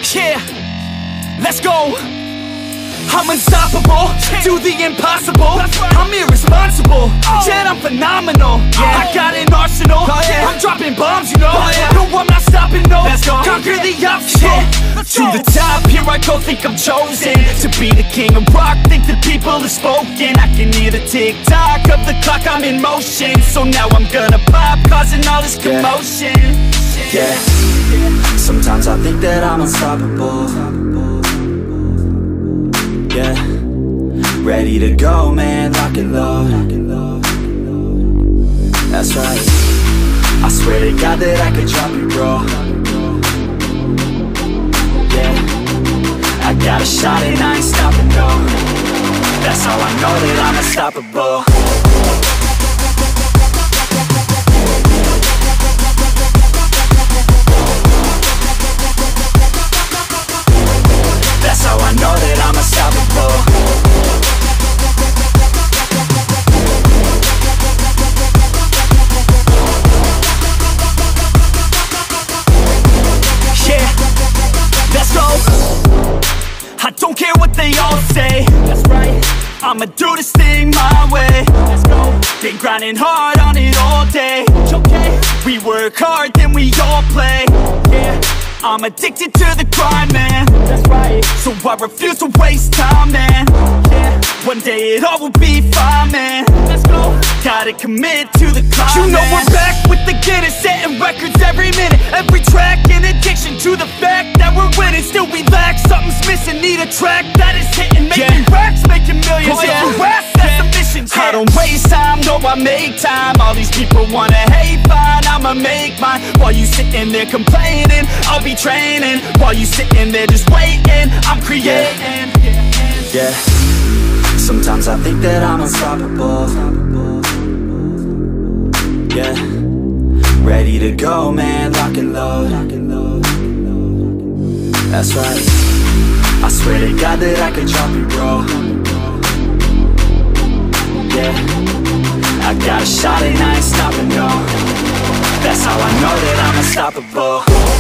Yeah, let's go. I'm unstoppable, do the impossible. I'm irresponsible, yet I'm phenomenal. I got an arsenal, I'm dropping bombs, you know. No, I'm not stopping, no. Conquer the obstacle. To the top, here I go, think I'm chosen to be the king of rock, think the people have spoken. I can hear the tick-tock of the clock, I'm in motion. So now I'm gonna pop, causing all this commotion. Yeah, sometimes I think that I'm unstoppable. Yeah, ready to go, man, lock and load. That's right, I swear to God that I could drop you, bro. Yeah, I got a shot and I ain't stopping, no. That's how I know that I'm unstoppable. That's how I know that I'm unstoppable. Yeah, let's go. I don't care what they all say. That's right, I'ma do this thing my way. Let's go. Been grinding hard on it all day. Okay, we work hard, then we all play. Yeah, I'm addicted to the grind, man. That's right, so I refuse to waste time, man. Yeah, one day it all will be fine, man. Let's go. Gotta commit to the climb, you know, man. We're back with the Guinness, setting records every minute, every track, in addiction to the fact that we're winning. Still we lack, something's missing, need a track that is hitting, making racks, making millions. That's the mission. I don't waste time, no, I make time. All these people wanna hate, fine, I'ma make mine. While you sitting there complaining, I'll be training. While you sitting there just waiting, I'm creating. Yeah, sometimes I think that I'm unstoppable. Yeah, ready to go, man, lock and load. That's right, I swear to God that I could drop you, bro. Yeah, I got a shot and I ain't stopping, no. That's how I know that I'm unstoppable.